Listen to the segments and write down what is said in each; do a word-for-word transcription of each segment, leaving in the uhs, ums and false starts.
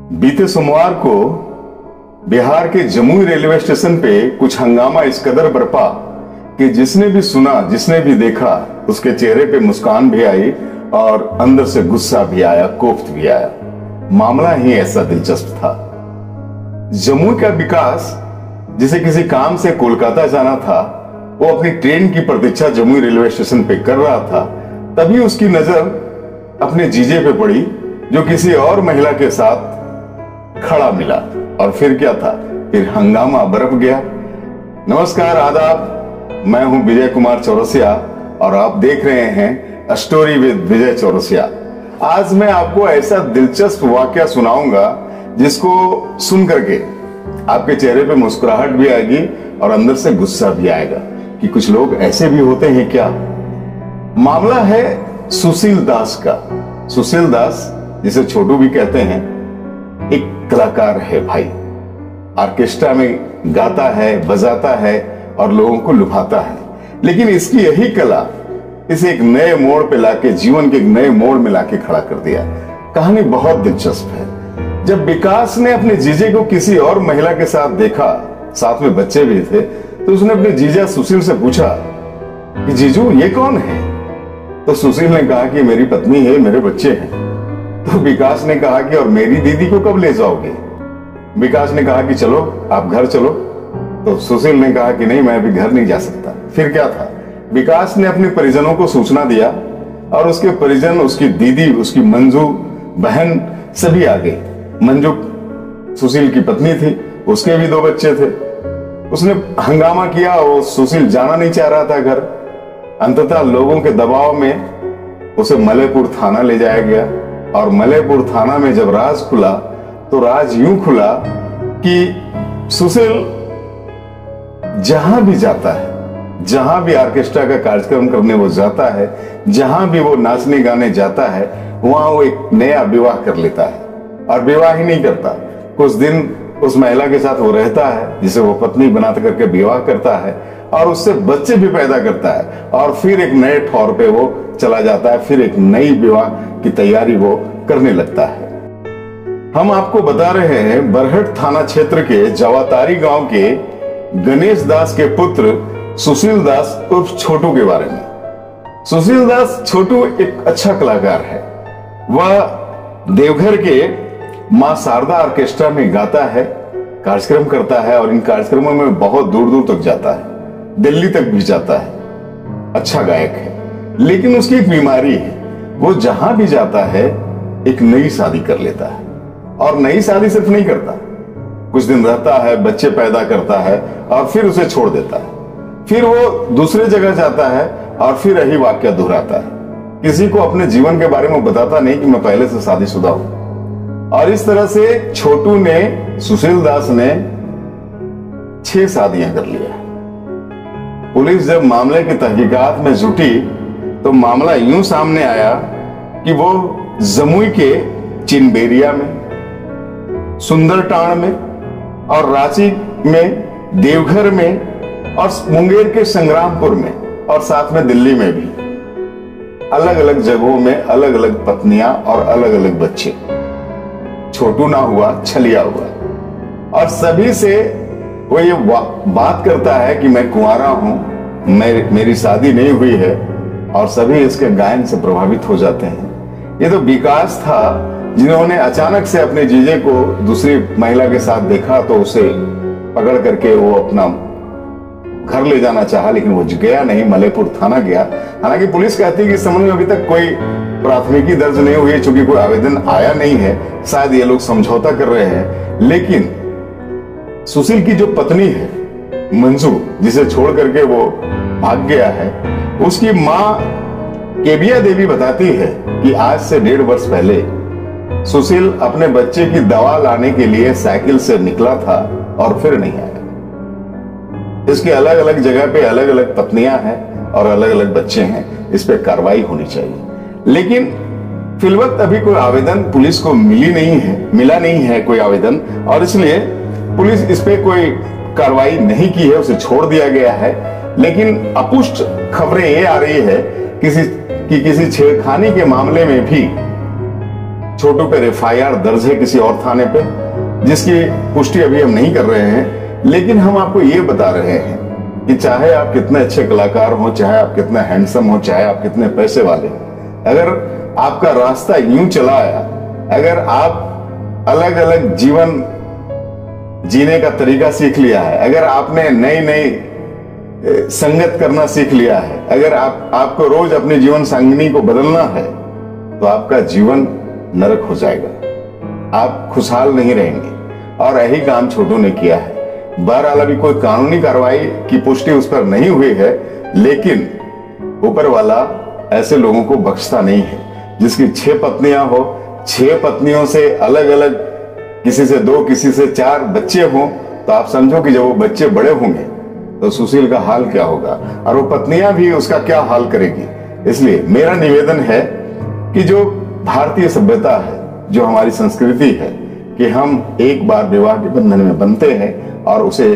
बीते सोमवार को बिहार के जमुई रेलवे स्टेशन पे कुछ हंगामा इस कदर बरपा कि जिसने भी सुना, जिसने भी देखा, उसके चेहरे पे मुस्कान भी आई और अंदर से गुस्सा भी आया, कोफ्त भी आया। मामला ही ऐसा दिलचस्प था। जमुई का विकास, जिसे किसी काम से कोलकाता जाना था, वो अपनी ट्रेन की प्रतीक्षा जमुई रेलवे स्टेशन पे कर रहा था। तभी उसकी नजर अपने जीजे पे पड़ी, जो किसी और महिला के साथ खड़ा मिला। और फिर क्या था, फिर हंगामा बरप गया। नमस्कार, आदाब, मैं हूं विजय कुमार चौरसिया और आप देख रहे हैं स्टोरी विद विजय चौरसिया। आज मैं आपको ऐसा दिलचस्प वाकया सुनाऊंगा जिसको सुन करके आपके चेहरे पे मुस्कुराहट भी आएगी और अंदर से गुस्सा भी आएगा कि कुछ लोग ऐसे भी होते हैं क्या। मामला है सुशील दास का। सुशील दास, जिसे छोटू भी कहते हैं, एक कलाकार है भाई। ऑर्केस्ट्रा में गाता है, बजाता है और लोगों को लुभाता है। लेकिन इसकी यही कला इसे एक नए मोड़ पे लाके, जीवन के एक नए मोड़ में लाके खड़ा कर दिया। कहानी बहुत दिलचस्प है। जब विकास ने अपने जीजे को किसी और महिला के साथ देखा, साथ में बच्चे भी थे, तो उसने अपने जीजा सुशील से पूछा कि जीजू ये कौन है। तो सुशील ने कहा कि मेरी पत्नी है, मेरे बच्चे हैं। तो विकास ने कहा कि और मेरी दीदी को कब ले जाओगे। विकास ने कहा कि चलो आप घर चलो। तो सुशील ने कहा कि नहीं, मैं अभी घर नहीं जा सकता। फिर क्या था, विकास ने अपने परिजनों को सूचना दिया और उसके परिजन, उसकी दीदी, उसकी मंजू बहन सभी आ गए। मंजू सुशील की पत्नी थी, उसके भी दो बच्चे थे। उसने हंगामा किया और सुशील जाना नहीं चाह रहा था घर। अंततः लोगों के दबाव में उसे मलयपुर थाना ले जाया गया और मलयपुर थाना में जब राज खुला तो राज यूं खुला कि सुशील जहां भी जाता है, जहां भी ऑर्केस्ट्रा का कार्यक्रम करने वो जाता है, जहां भी वो नाचने गाने जाता है, वहां वो एक नया विवाह कर लेता है। और विवाह ही नहीं करता, कुछ दिन उस महिला के साथ वो रहता है जिसे वो पत्नी बना करके विवाह करता है और उससे बच्चे भी पैदा करता है और फिर एक नए ठौर पे वो चला जाता है। फिर एक नई विवाह की तैयारी वो करने लगता है। हम आपको बता रहे हैं बरहट थाना क्षेत्र के जवातारी गांव के गणेश दास के पुत्र सुशील दास उर्फ छोटू के बारे में। सुशील दास छोटू एक अच्छा कलाकार है। वह देवघर के मां शारदा ऑर्केस्ट्रा में गाता है, कार्यक्रम करता है और इन कार्यक्रमों में बहुत दूर दूर तक जाता है, दिल्ली तक भी जाता है। अच्छा गायक है, लेकिन उसकी एक बीमारी है। वो जहां भी जाता है एक नई शादी कर लेता है। और नई शादी सिर्फ नहीं करता, कुछ दिन रहता है, बच्चे पैदा करता है और फिर उसे छोड़ देता है। फिर वो दूसरे जगह जाता है और फिर यही वाक्य दोहराता है। किसी को अपने जीवन के बारे में बताता नहीं कि मैं पहले से शादीशुदा हूं। और इस तरह से छोटू ने, सुशील दास ने छह शादियां कर लिया। पुलिस जब मामले की तहकीकात में जुटी तो मामला यूं सामने आया कि वो जमुई के चिनबेरिया में, सुंदरटांड में और रांची में, देवघर में और मुंगेर के संग्रामपुर में और साथ में दिल्ली में भी अलग अलग जगहों में अलग अलग पत्नियां और अलग अलग बच्चे। छोटू ना हुआ, छलिया हुआ। और सभी से वो ये बात करता है कि मैं कुंवारा हूं, मैं, मेरी शादी नहीं हुई है। और सभी इसके गायन से प्रभावित हो जाते हैं। ये तो विकास था जिन्होंने अचानक से अपने जीजे को दूसरी महिला के साथ देखा तो उसे पकड़ करके वो अपना घर ले जाना चाहा, लेकिन वो गया नहीं, मलयपुर थाना गया। हालांकि पुलिस कहती है कि इस संबंध में अभी तक कोई प्राथमिकी दर्ज नहीं हुई है, चूंकि कोई आवेदन आया नहीं है। शायद ये लोग समझौता कर रहे हैं। लेकिन सुशील की जो पत्नी है मंजू, जिसे छोड़ करके वो भाग गया है, उसकी मां केबिया देवी बताती है कि आज से डेढ़ वर्ष पहले सुशील अपने बच्चे की दवा लाने के लिए साइकिल से निकला था और फिर नहीं आया। इसके अलग अलग जगह पे अलग अलग पत्नियां हैं और अलग अलग बच्चे हैं। इस पे कार्रवाई होनी चाहिए। लेकिन फिलवक्त अभी कोई आवेदन पुलिस को मिली नहीं है, मिला नहीं है कोई आवेदन, और इसलिए पुलिस इस पे कोई कार्रवाई नहीं की है, उसे छोड़ दिया गया है। लेकिन अपुष्ट खबरें ये आ रही है किसी कि किसी छेड़खानी के मामले में भी छोटू पर एफ आई आर दर्ज है किसी और थाने पे, जिसकी पुष्टि अभी हम नहीं कर रहे हैं, लेकिन हम आपको ये बता रहे हैं कि चाहे आप कितने अच्छे कलाकार हो, चाहे आप कितने हैंडसम हो, चाहे आप कितने पैसे वाले, अगर आपका रास्ता यूं चला आया, अगर आप अलग अलग जीवन जीने का तरीका सीख लिया है, अगर आपने नई नई संगत करना सीख लिया है, अगर आप आपको रोज अपने जीवन संगिनी को बदलना है, तो आपका जीवन नरक हो जाएगा, आप खुशहाल नहीं रहेंगे। और यही काम छोटू ने किया है। बहरहाल अभी कोई कानूनी कार्रवाई की पुष्टि उस पर नहीं हुई है, लेकिन ऊपर वाला ऐसे लोगों को बख्शता नहीं है। जिसकी छह पत्नियां हो, छह पत्नियों से अलग अलग, किसी से दो, किसी से चार बच्चे हों, तो आप समझो कि जब वो बच्चे बड़े होंगे तो सुशील का हाल क्या होगा, और वो पत्नियां भी उसका क्या हाल करेगी। इसलिए मेरा निवेदन है कि जो भारतीय सभ्यता है, जो हमारी संस्कृति है, कि हम एक बार विवाह के बंधन में बनते हैं और उसे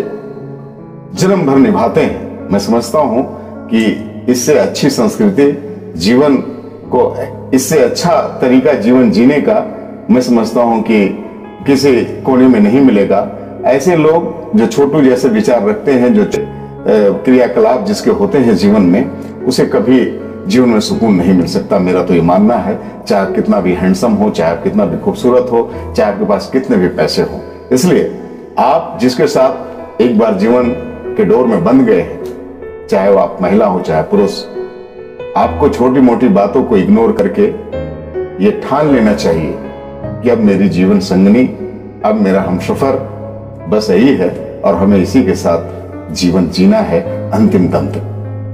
जन्म भर निभाते हैं। मैं समझता हूं कि इससे अच्छी संस्कृति, जीवन को इससे अच्छा तरीका जीवन जीने का मैं समझता हूं कि किसी कोने में नहीं मिलेगा। ऐसे लोग जो छोटू जैसे विचार रखते हैं, जो क्रियाकलाप जिसके होते हैं जीवन में, उसे कभी जीवन में सुकून नहीं मिल सकता। मेरा तो ये मानना है, चाहे आप कितना भी हैंडसम हो, चाहे आप कितना भी खूबसूरत हो, चाहे आपके पास कितने भी पैसे हो। इसलिए आप जिसके साथ एक बार जीवन के डोर में बंध गए हैं, चाहे वो आप महिला हो चाहे पुरुष, आपको छोटी मोटी बातों को इग्नोर करके ये ठान लेना चाहिए कि अब मेरी जीवन संगनी, अब मेरा हमसफर बस यही है, और हमें इसी के साथ जीवन जीना है अंतिम दम तक।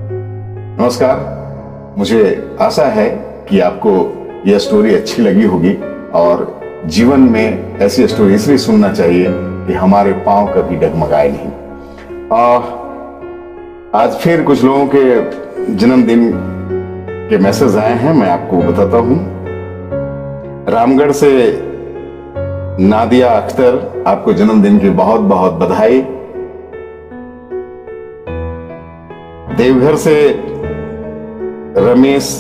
नमस्कार, मुझे आशा है कि आपको यह स्टोरी अच्छी लगी होगी, और जीवन में ऐसी स्टोरी इसलिए सुनना चाहिए कि हमारे पांव कभी डगमगाए नहीं। आ, आज फिर कुछ लोगों के जन्मदिन के मैसेज आए हैं, मैं आपको बताता हूं। रामगढ़ से नादिया अख्तर, आपको जन्मदिन की बहुत बहुत बधाई। देवघर से रमेश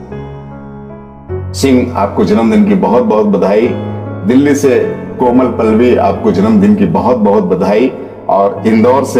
सिंह, आपको जन्मदिन की बहुत बहुत बधाई। दिल्ली से कोमल पल्लवी, आपको जन्मदिन की बहुत बहुत बधाई। और इंदौर से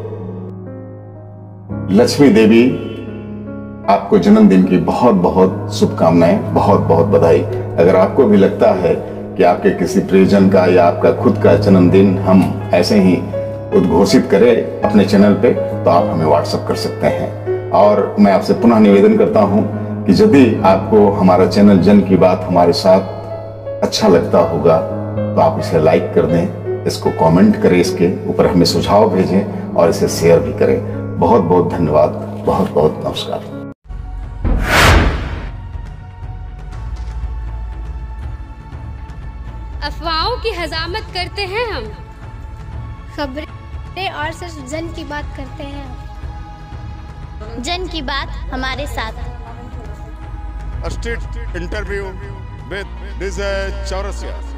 लक्ष्मी देवी, आपको जन्मदिन की बहुत बहुत शुभकामनाएं, बहुत बहुत बधाई। अगर आपको भी लगता है कि आपके किसी प्रियजन का या आपका खुद का जन्मदिन हम ऐसे ही उद्घोषित करें अपने चैनल पे, तो आप हमें व्हाट्सएप कर सकते हैं। और मैं आपसे पुनः निवेदन करता हूं कि यदि आपको हमारा चैनल जन की बात हमारे साथ अच्छा लगता होगा, तो आप इसे लाइक कर दें, इसको कमेंट करें, इसके ऊपर हमें सुझाव भेजें और इसे शेयर भी करें। बहुत बहुत धन्यवाद, बहुत बहुत नमस्कार। अफवाहों की हजामत करते हैं हम, खबरें और सिर्फ जन की बात करते हैं। जन की बात हमारे साथ। Street interview with DJ Chaurasia.